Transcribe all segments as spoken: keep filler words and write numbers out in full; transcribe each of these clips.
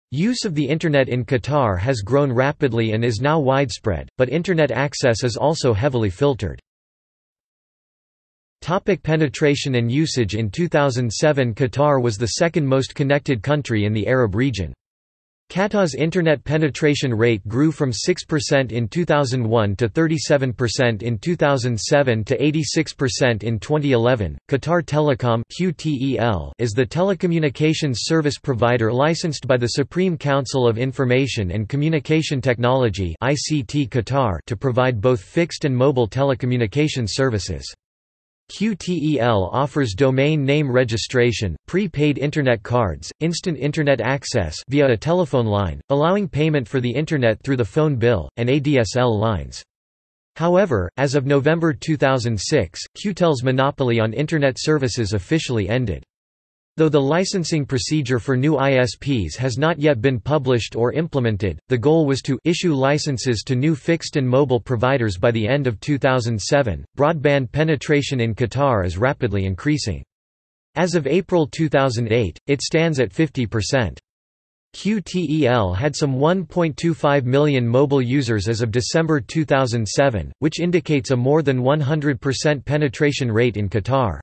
Use of the Internet in Qatar has grown rapidly and is now widespread, but Internet access is also heavily filtered. Topic: penetration and usage. In two thousand seven, Qatar was the second most connected country in the Arab region. Qatar's Internet penetration rate grew from six percent in two thousand one to thirty-seven percent in two thousand seven to eighty-six percent in twenty eleven. Qatar Telecom (Q T E L) is the telecommunications service provider licensed by the Supreme Council of Information and Communication Technology (I C T) Qatar to provide both fixed and mobile telecommunications services. Q T E L offers domain name registration, pre-paid Internet cards, instant Internet access via a telephone line, allowing payment for the Internet through the phone bill, and A D S L lines. However, as of November two thousand six, QTEL's monopoly on Internet services officially ended. Though the licensing procedure for new I S Ps has not yet been published or implemented, the goal was to issue licenses to new fixed and mobile providers by the end of two thousand seven. Broadband penetration in Qatar is rapidly increasing. As of April two thousand eight, it stands at fifty percent. Q T E L had some one point two five million mobile users as of December two thousand seven, which indicates a more than one hundred percent penetration rate in Qatar.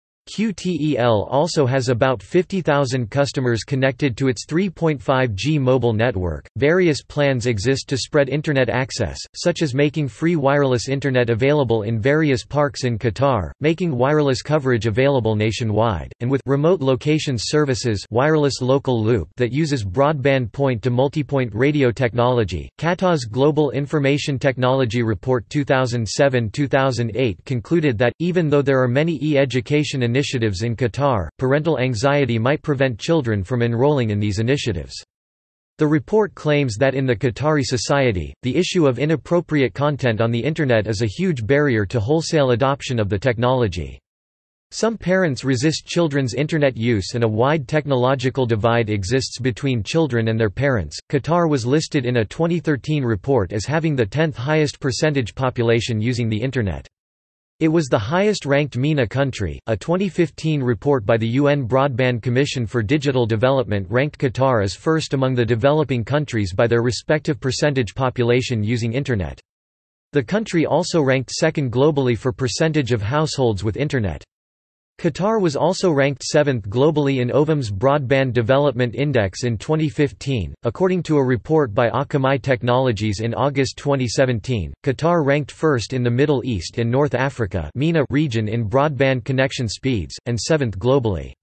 Q T E L also has about fifty thousand customers connected to its three point five G mobile network. Various plans exist to spread Internet access, such as making free wireless Internet available in various parks in Qatar, making wireless coverage available nationwide, and with remote locations services wireless local loop that uses broadband point-to-multipoint radio technology. Qatar's Global Information Technology Report two thousand seven to two thousand eight concluded that, even though there are many e-education initiatives in Qatar, parental anxiety might prevent children from enrolling in these initiatives. The report claims that in the Qatari society, the issue of inappropriate content on the Internet is a huge barrier to wholesale adoption of the technology. Some parents resist children's Internet use and a wide technological divide exists between children and their parents. Qatar was listed in a twenty thirteen report as having the tenth highest percentage population using the Internet. It was the highest-ranked MENA country. A twenty fifteen report by the U N Broadband Commission for Digital Development ranked Qatar as first among the developing countries by their respective percentage population using Internet. The country also ranked second globally for percentage of households with Internet. Qatar was also ranked seventh globally in O V M's Broadband Development Index in twenty fifteen. According to a report by Akamai Technologies in August twenty seventeen, Qatar ranked first in the Middle East and North Africa (MENA) region in broadband connection speeds, and seventh globally.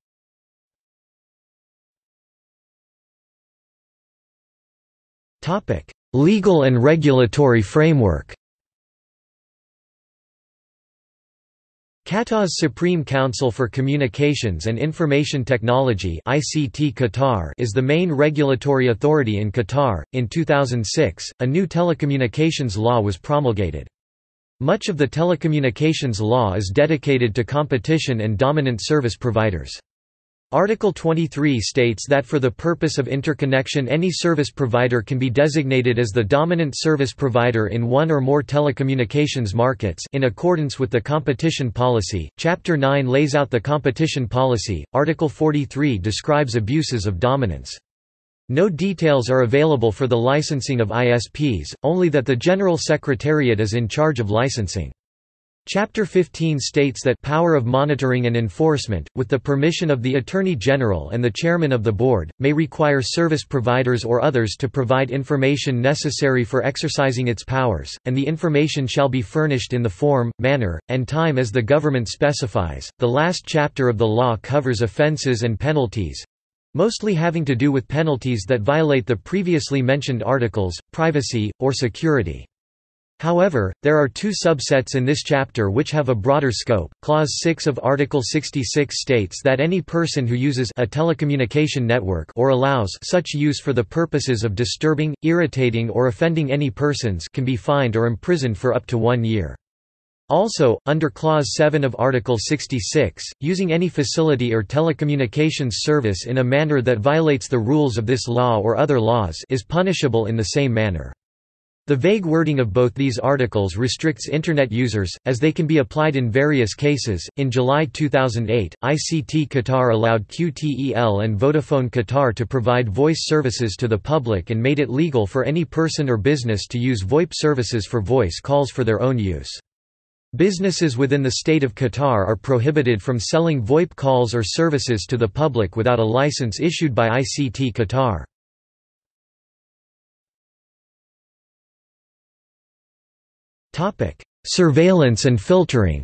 Topic: Legal and regulatory framework. Qatar's Supreme Council for Communications and Information Technology (I C T) Qatar is the main regulatory authority in Qatar. In two thousand six, a new telecommunications law was promulgated. Much of the telecommunications law is dedicated to competition and dominant service providers. Article twenty-three states that for the purpose of interconnection any service provider can be designated as the dominant service provider in one or more telecommunications markets in accordance with the competition policy. Chapter nine lays out the competition policy. Article forty-three describes abuses of dominance. No details are available for the licensing of I S Ps, only that the General Secretariat is in charge of licensing. Chapter fifteen states that power of monitoring and enforcement, with the permission of the Attorney General and the Chairman of the Board, may require service providers or others to provide information necessary for exercising its powers, and the information shall be furnished in the form, manner, and time as the government specifies. The last chapter of the law covers offences and penalties, mostly having to do with penalties that violate the previously mentioned articles, privacy, or security. However, there are two subsets in this chapter which have a broader scope. Clause six of Article sixty-six states that any person who uses a telecommunication network or allows such use for the purposes of disturbing, irritating or offending any persons can be fined or imprisoned for up to one year. Also, under Clause seven of Article sixty-six, using any facility or telecommunications service in a manner that violates the rules of this law or other laws is punishable in the same manner. The vague wording of both these articles restricts Internet users, as they can be applied in various cases. In July two thousand eight, I C T Qatar allowed Q T E L and Vodafone Qatar to provide voice services to the public and made it legal for any person or business to use VoIP services for voice calls for their own use. Businesses within the state of Qatar are prohibited from selling VoIP calls or services to the public without a license issued by I C T Qatar. Surveillance and filtering.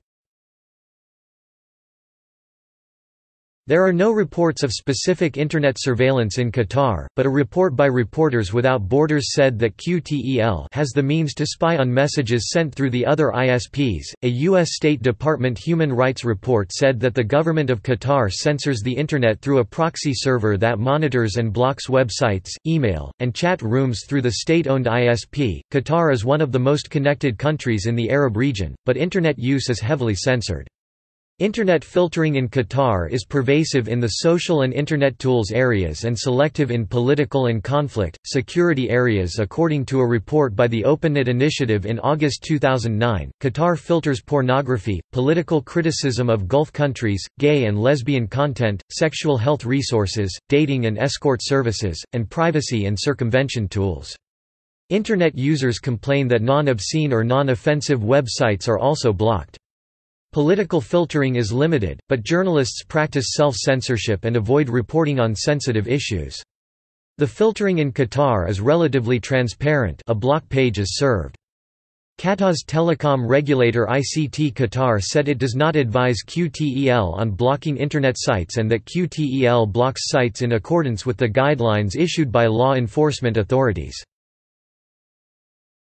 There are no reports of specific Internet surveillance in Qatar, but a report by Reporters Without Borders said that Q T E L has the means to spy on messages sent through the other I S Ps. A U S State Department human rights report said that the government of Qatar censors the Internet through a proxy server that monitors and blocks websites, email, and chat rooms through the state-owned I S P. Qatar is one of the most connected countries in the Arab region, but Internet use is heavily censored. Internet filtering in Qatar is pervasive in the social and Internet tools areas and selective in political and conflict, security areas according to a report by the OpenNet Initiative in August two thousand nine. Qatar filters pornography, political criticism of Gulf countries, gay and lesbian content, sexual health resources, dating and escort services, and privacy and circumvention tools. Internet users complain that non-obscene or non-offensive websites are also blocked. Political filtering is limited, but journalists practice self-censorship and avoid reporting on sensitive issues. The filtering in Qatar is relatively transparent. A block page is served. Qatar's telecom regulator I C T Qatar said it does not advise Q T E L on blocking Internet sites and that Q T E L blocks sites in accordance with the guidelines issued by law enforcement authorities.